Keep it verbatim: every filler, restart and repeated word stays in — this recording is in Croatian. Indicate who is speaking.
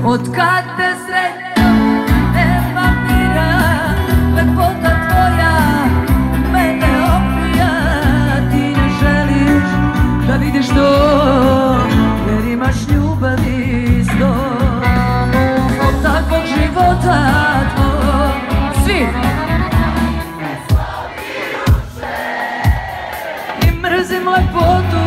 Speaker 1: Od kad te sretnem nema mira, lepota tvoja mene opija. Ti ne želiš da vidiš to, jer imaš ljubavi sto. Od takvog života tvoj, svi i mrzim lepotu